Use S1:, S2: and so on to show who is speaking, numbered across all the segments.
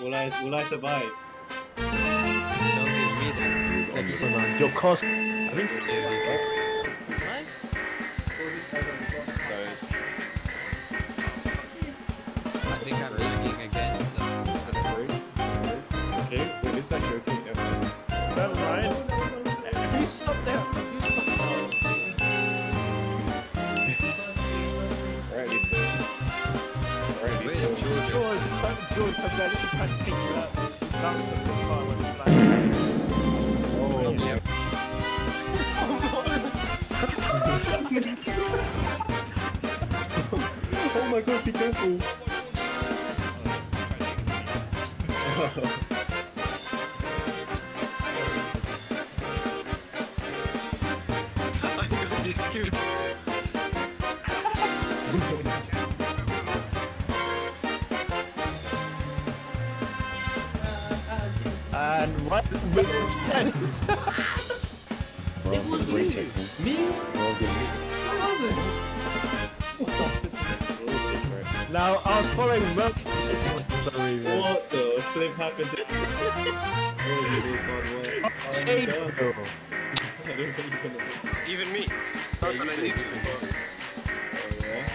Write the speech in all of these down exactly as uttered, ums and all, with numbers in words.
S1: Will I will I survive?
S2: Don't give me that. Like you said,
S3: Your cost. At least.
S2: what?
S1: Guys.
S2: I think I'm lagging again, so.
S1: Okay, wait, is that joking? Never mind.
S3: Never mind. Please stop there.
S1: Alright, Lisa. Alright,
S2: Where's
S1: Lisa.
S2: Georgia?
S3: George, some, George, some guy literally tried to pick you up. That was the big car when it's like.
S1: Oh,
S2: Yeah.
S1: oh my god, be careful!
S3: And what with friends?
S1: Me?
S3: Now I was following Rob. Sorry, man.
S1: What the flip happened to oh, it is hard work. Oh,
S3: Hey,
S1: my God.
S3: bro.
S1: I don't think you're gonna
S4: Even me.
S1: Yeah,
S4: Not
S1: you
S4: that I
S1: did.
S4: need to.
S1: Oh, yeah?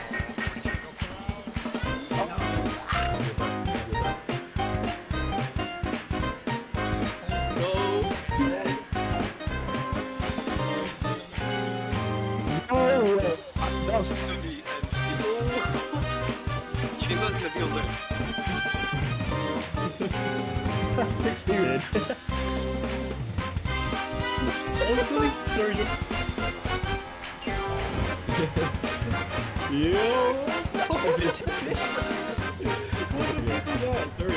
S4: Go.
S3: No way. That was
S4: To the end. You did not in the field there.
S3: big Steven.
S1: Honestly? Sorry, Yo! What the fuck is that? Sorry.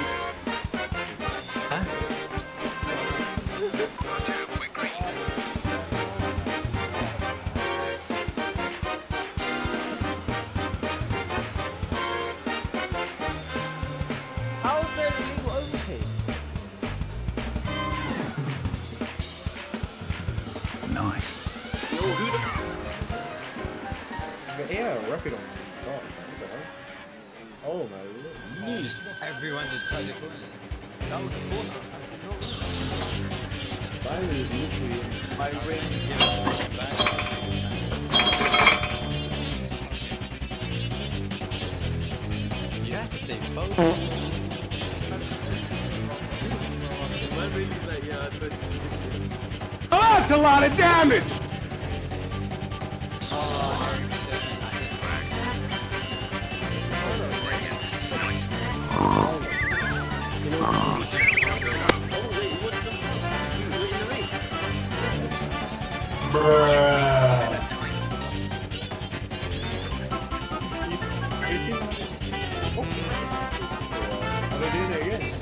S3: How is that illegal overtake?
S4: Yo, who the
S1: But yeah, rocket on starts, man. What the hell? Oh my lord.
S2: Everyone just cut it. That was a corner.
S1: Simon is literally in.
S2: My ring. You have to stay focused.
S4: My ring is like, yeah, but
S5: Oh, that's a lot of damage!
S1: Is he? Oh. Are they doing it again?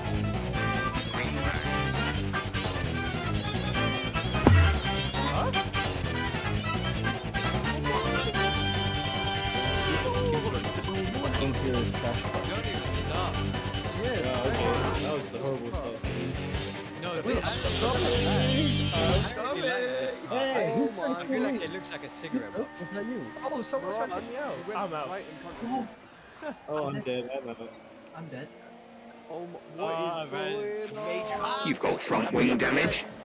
S2: Don't even stop.
S1: Yeah, okay. That was a horrible stuff.
S2: No, wait, I'm
S3: Stop it! Stop
S2: Hey,
S3: it!
S2: oh my, I feel like it looks like a cigarette box.
S1: Was that you?
S3: Oh, someone's trying to take me out. I'm out.
S1: Oh, I'm dead. I'm out.
S6: I'm dead.
S4: oh, my-
S2: Ah,
S4: what
S2: man.
S4: is going on?
S5: You've got front wing damage.